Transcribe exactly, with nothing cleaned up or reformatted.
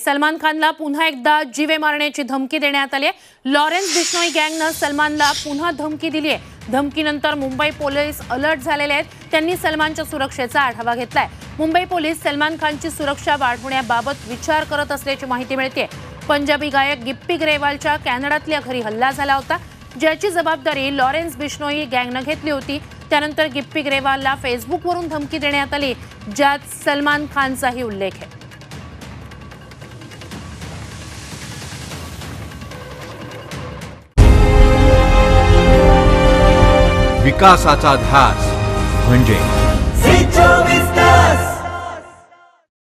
सलमान खानला पुन्हा एकदा जीवे मारण्याची धमकी देण्यात आली आहे। लॉरेन्स बिश्नोई गँगने सलमानला पुन्हा धमकी दिली आहे। धमकीनंतर मुंबई पोलीस अलर्ट झालेले आहेत। त्यांनी सलमानच्या सुरक्षेचा आढावा घेतलाय। मुंबई पोलीस सलमान खानची सुरक्षा वाढवण्याबाबत विचार करत असल्याची माहिती मिळते। पंजाबी गायक गिप्पी ग्रेवालच्या कॅनडातल्या घरी हल्ला झाला होता, ज्याची जबाबदारी लॉरेन्स बिश्नोई गँगने घेतली होती। त्यानंतर गिप्पी ग्रेवालला फेसबुकवरून धमकी देण्यात आली, ज्यात सलमान खानचाही उल्लेख आहे। विकासाचा ध्यास म्हणजे